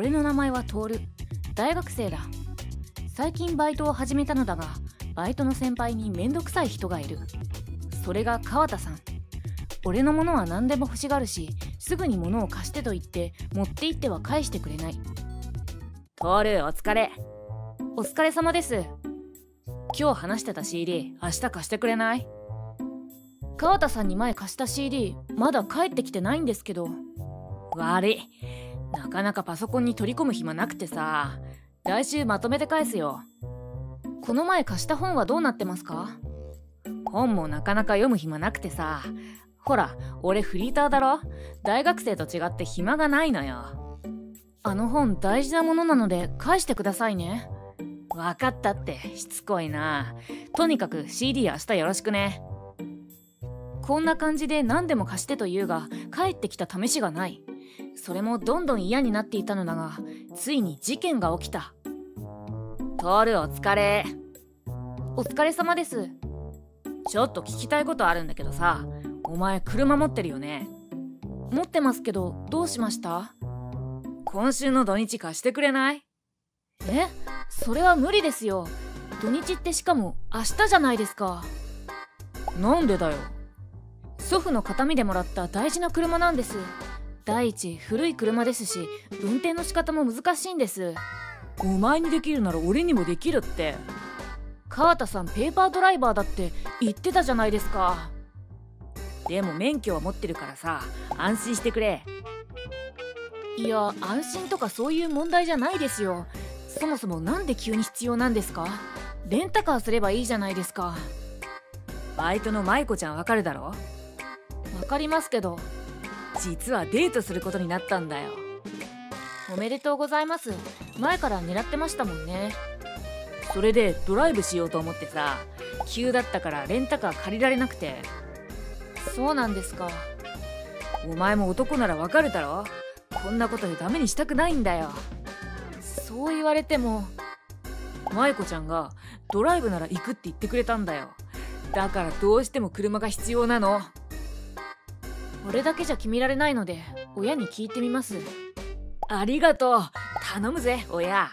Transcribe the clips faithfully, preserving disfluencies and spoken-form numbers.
俺の名前はトール。大学生だ。最近バイトを始めたのだが、バイトの先輩にめんどくさい人がいる。それが川田さん。俺のものは何でも欲しがるし、すぐに物を貸してと言って持って行っては返してくれない。トール、お疲れ。お疲れ様です。今日話してた シーディー 明日貸してくれない？川田さんに前貸した シーディー まだ帰ってきてないんですけど。悪い、なかなかパソコンに取り込む暇なくてさ。来週まとめて返すよ。この前貸した本はどうなってますか？本もなかなか読む暇なくてさ。ほら、俺フリーターだろ。大学生と違って暇がないのよ。あの本大事なものなので返してくださいね。分かったって、しつこいな。とにかく シーディー 明日よろしくね。こんな感じで何でも貸してと言うが、帰ってきた試しがない。それもどんどん嫌になっていたのだが、ついに事件が起きた。トール、お疲れ。お疲れ様です。ちょっと聞きたいことあるんだけどさ、お前車持ってるよね？持ってますけど、どうしました？今週の土日貸してくれない？え？それは無理ですよ。土日ってしかも明日じゃないですか。なんでだよ。祖父の形見でもらった大事な車なんです。第一、古い車ですし、運転の仕方も難しいんです。お前にできるなら俺にもできるって。川田さんペーパードライバーだって言ってたじゃないですか。でも免許は持ってるからさ、安心してくれ。いや、安心とかそういう問題じゃないですよ。そもそもなんで急に必要なんですか？レンタカーすればいいじゃないですか。バイトの舞子ちゃんわかるだろ？わかりますけど。実はデートすることになったんだよ。おめでとうございます。前から狙ってましたもんね。それでドライブしようと思ってさ、急だったからレンタカー借りられなくて。そうなんですか。お前も男ならわかるだろ？こんなことでダメにしたくないんだよ。そう言われても。舞子ちゃんがドライブなら行くって言ってくれたんだよ。だからどうしても車が必要なの。俺だけじゃ決められないので親に聞いてみます。ありがとう。頼むぜ親。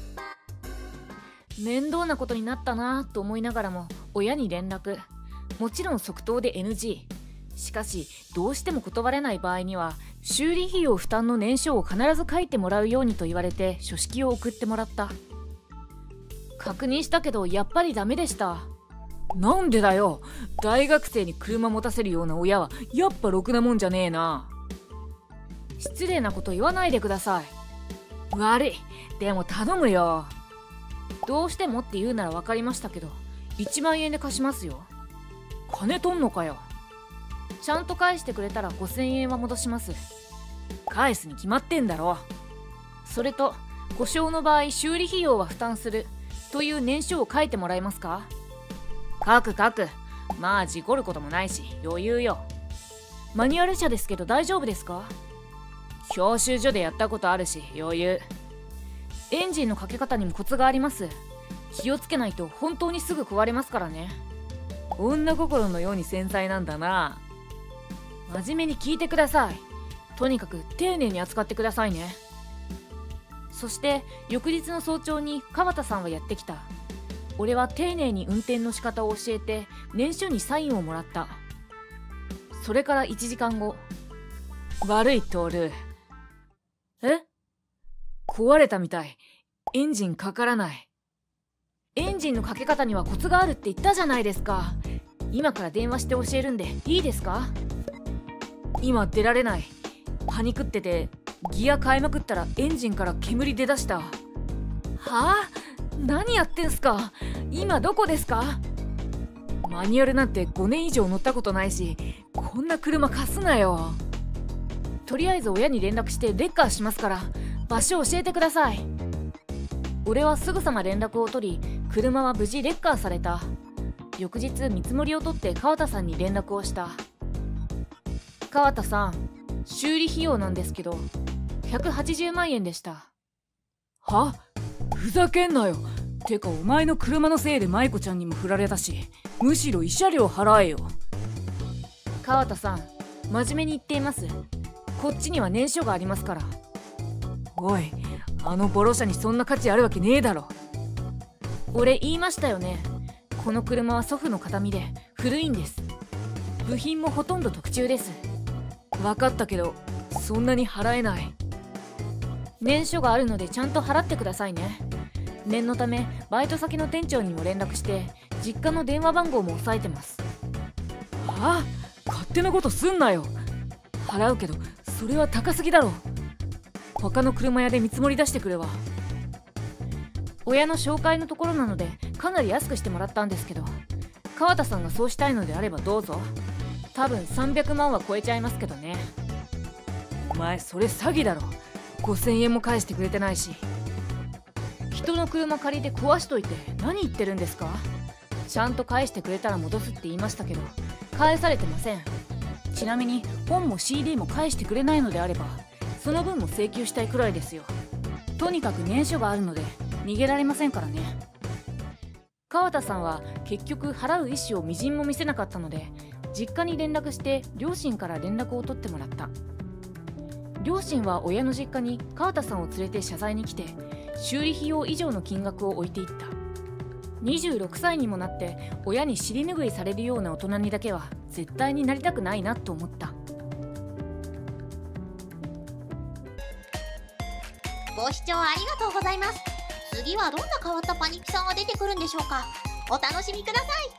面倒なことになったなと思いながらも親に連絡。もちろん即答で エヌジー。しかしどうしても断れない場合には修理費用負担の念書を必ず書いてもらうようにと言われて書式を送ってもらった。確認したけどやっぱりダメでした。なんでだよ。大学生に車持たせるような親はやっぱろくなもんじゃねえな。失礼なこと言わないでください。悪い。でも頼むよ。どうしてもって言うなら分かりましたけど、いちまんえんで貸しますよ。金取んのかよ。ちゃんと返してくれたらごせんえんは戻します。返すに決まってんだろ。それと故障の場合修理費用は負担するという念書を書いてもらえますか？書く書く。まあ事故ることもないし余裕よ。マニュアル車ですけど大丈夫ですか？教習所でやったことあるし余裕。エンジンのかけ方にもコツがあります。気をつけないと本当にすぐ壊れますからね。女心のように繊細なんだな。真面目に聞いてください。とにかく丁寧に扱ってくださいね。そして翌日の早朝に川田さんはやってきた。俺は丁寧に運転の仕方を教えて念書にサインをもらった。それからいちじかんご。悪いトール。え？壊れたみたい。エンジンかからない。エンジンのかけ方にはコツがあるって言ったじゃないですか。今から電話して教えるんでいいですか？今出られない。パニクっててギア変えまくったらエンジンから煙出だした。はあ？何やってんすか？今どこですか？マニュアルなんてごねん以上乗ったことないし、こんな車貸すなよ。とりあえず親に連絡してレッカーしますから場所教えてください。俺はすぐさま連絡を取り、車は無事レッカーされた。翌日見積もりを取って川田さんに連絡をした。川田さん、修理費用なんですけどひゃくはちじゅうまんえんでした。は？ふざけんなよ。てかお前の車のせいで舞子ちゃんにも振られたし、むしろ慰謝料払えよ。川田さん、真面目に言っています。こっちには念書がありますから。おい、 あのボロ車にそんな価値あるわけねえだろ。俺言いましたよね。この車は祖父の形見で古いんです。部品もほとんど特注です。分かったけどそんなに払えない。念書があるのでちゃんと払ってくださいね。念のためバイト先の店長にも連絡して実家の電話番号も押さえてます。はあ、勝手なことすんなよ。払うけどそれは高すぎだろ。他の車屋で見積もり出してくれわ。親の紹介のところなのでかなり安くしてもらったんですけど、川田さんがそうしたいのであればどうぞ。多分さんびゃくまんは超えちゃいますけどね。お前それ詐欺だろ。ごせんえんも返してくれてないし。人の車借りて壊しといて何言ってるんですか。ちゃんと返してくれたら戻すって言いましたけど返されてません。ちなみに本も シーディー も返してくれないのであればその分も請求したいくらいですよ。とにかく念書があるので逃げられませんからね。川田さんは結局払う意思をみじんも見せなかったので実家に連絡して両親から連絡を取ってもらった。両親は親の実家に川田さんを連れて謝罪に来て修理費用以上の金額を置いていった。にじゅうろくさいにもなって親に尻拭いされるような大人にだけは絶対になりたくないなと思った。 ご視聴ありがとうございます。次はどんな変わったパニピさんが出てくるんでしょうか。お楽しみください。